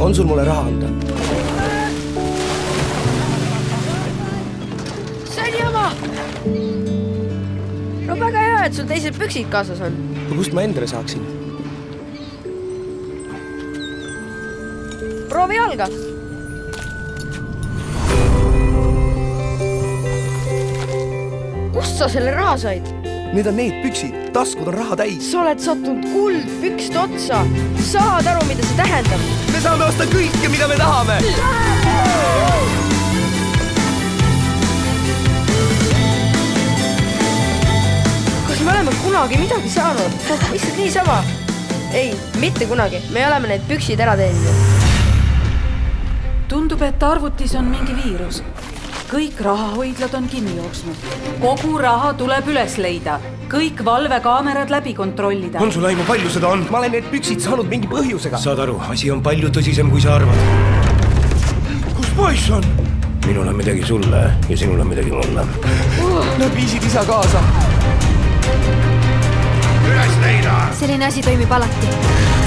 on sul mulle raha anda? See on jama! No väga hea, et sul teised püksid kaasas on. No kust ma endale saaksin? Proovi jalga! Kust sa selle raha said? Need on need püksid. Taskud on raha täis. Sa oled sattunud kuldpükste otsa. Saad aru, mida see tähendab? Me saame osta kõike, mida me tahame! Kas me oleme kunagi midagi saanud? Lihtsalt niisama? Ei, mitte kunagi. Me oleme need püksid ära teeninud. Tundub, et arvutis on mingi viirus. Kõik rahahoidlad on kinni jooksnud. Kogu raha tuleb üles leida. Kõik valvekaamerad läbi kontrollida. On sul aimu, palju seda on? Ma olen need püksid saanud mingi põhjusega. Saad aru, asi on palju tõsisem, kui sa arvad. Kus poiss on? Minul on midagi sulle ja sinul on midagi mulle. Nad viisid isa kaasa. Üles leida! Selline asi toimib alati.